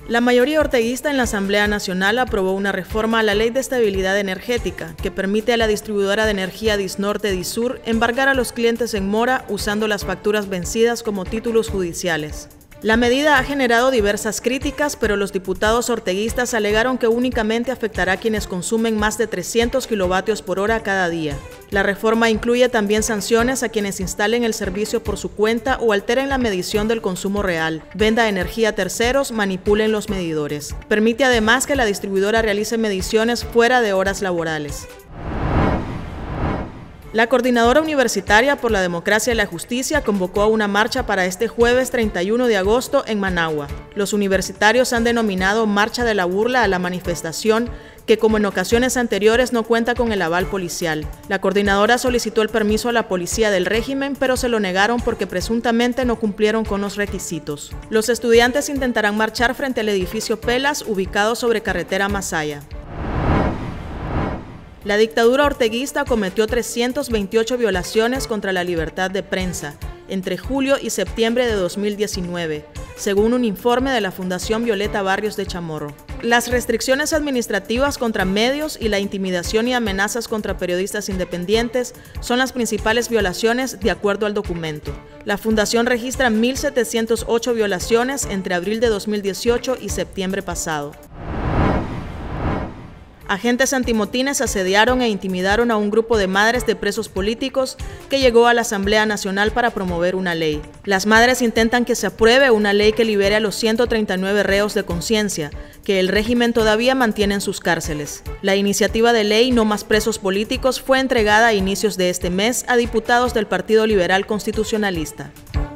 La mayoría orteguista en la Asamblea Nacional aprobó una reforma a la Ley de Estabilidad Energética que permite a la distribuidora de energía Disnorte Disur embargar a los clientes en mora usando las facturas vencidas como títulos judiciales. La medida ha generado diversas críticas, pero los diputados orteguistas alegaron que únicamente afectará a quienes consumen más de 300 kilovatios por hora cada día. La reforma incluye también sanciones a quienes instalen el servicio por su cuenta o alteren la medición del consumo real, venda energía a terceros, manipulen los medidores. Permite además que la distribuidora realice mediciones fuera de horas laborales. La Coordinadora Universitaria por la Democracia y la Justicia convocó a una marcha para este jueves 31 de agosto en Managua. Los universitarios han denominado Marcha de la Burla a la manifestación, que como en ocasiones anteriores no cuenta con el aval policial. La coordinadora solicitó el permiso a la policía del régimen, pero se lo negaron porque presuntamente no cumplieron con los requisitos. Los estudiantes intentarán marchar frente al edificio Pelas, ubicado sobre carretera Masaya. La dictadura orteguista cometió 328 violaciones contra la libertad de prensa entre julio y septiembre de 2019, según un informe de la Fundación Violeta Barrios de Chamorro. Las restricciones administrativas contra medios y la intimidación y amenazas contra periodistas independientes son las principales violaciones de acuerdo al documento. La Fundación registra 1.708 violaciones entre abril de 2018 y septiembre pasado. Agentes antimotines asediaron e intimidaron a un grupo de madres de presos políticos que llegó a la Asamblea Nacional para promover una ley. Las madres intentan que se apruebe una ley que libere a los 139 reos de conciencia, que el régimen todavía mantiene en sus cárceles. La iniciativa de ley No Más Presos Políticos fue entregada a inicios de este mes a diputados del Partido Liberal Constitucionalista.